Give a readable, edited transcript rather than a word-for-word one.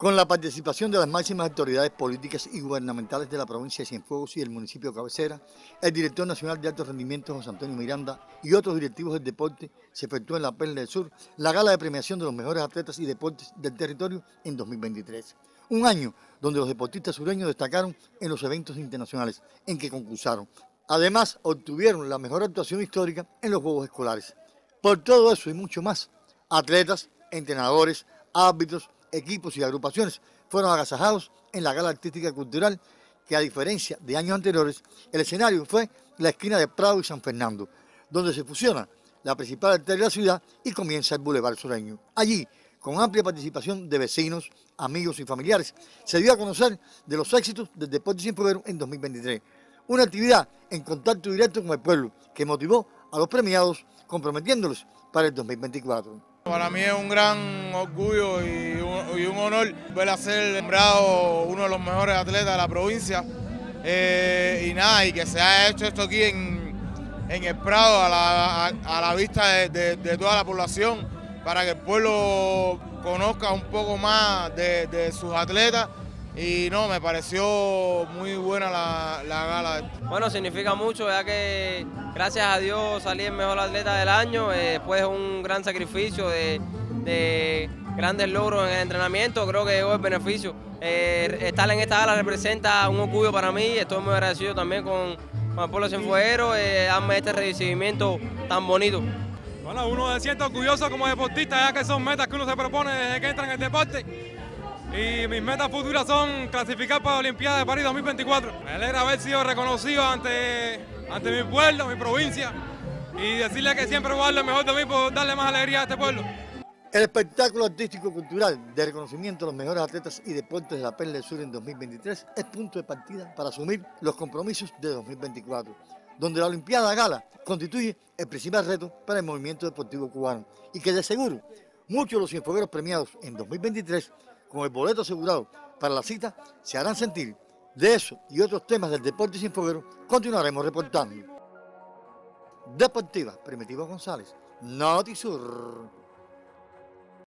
Con la participación de las máximas autoridades políticas y gubernamentales de la provincia de Cienfuegos y del municipio de Cabecera, el director nacional de alto rendimiento José Antonio Miranda y otros directivos del deporte, se efectuó en la Perla del Sur la gala de premiación de los mejores atletas y deportes del territorio en 2023. Un año donde los deportistas sureños destacaron en los eventos internacionales en que concursaron. Además, obtuvieron la mejor actuación histórica en los Juegos Escolares. Por todo eso y mucho más, atletas, entrenadores, árbitros, equipos y agrupaciones fueron agasajados en la gala artística y cultural que, a diferencia de años anteriores, el escenario fue la esquina de Prado y San Fernando, donde se fusiona la principal arteria de la ciudad y comienza el Boulevard Sureño. Allí, con amplia participación de vecinos, amigos y familiares, se dio a conocer de los éxitos del deporte cienfueguero en 2023, una actividad en contacto directo con el pueblo que motivó a los premiados comprometiéndolos para el 2024. Para mí es un gran orgullo y un honor ver a ser nombrado uno de los mejores atletas de la provincia y que se haya hecho esto aquí en el Prado a la vista de toda la población para que el pueblo conozca un poco más de sus atletas. Y no, me pareció muy buena la gala. Bueno, significa mucho, ya que gracias a Dios salí el mejor atleta del año, después de un gran sacrificio de grandes logros en el entrenamiento, creo que llegó el beneficio. Estar en esta gala representa un orgullo para mí, estoy muy agradecido también con el pueblo cienfueguero, darme este recibimiento tan bonito. Bueno, uno se siente orgulloso como deportista, ya que son metas que uno se propone desde que entra en el deporte. Y mis metas futuras son clasificar para la Olimpiada de París 2024. Me alegra haber sido reconocido ante mi pueblo, mi provincia, y decirle que siempre voy a dar lo mejor de mí por darle más alegría a este pueblo. El espectáculo artístico-cultural de reconocimiento a los mejores atletas y deportes de la Perla del Sur en 2023 es punto de partida para asumir los compromisos de 2024, donde la Olimpiada Gala constituye el principal reto para el movimiento deportivo cubano y que de seguro muchos de los cienfuegueros premiados en 2023 con el boleto asegurado para la cita se harán sentir. De eso y otros temas del deporte cienfueguero continuaremos reportando. Deportiva, Primitivo González, Notisur.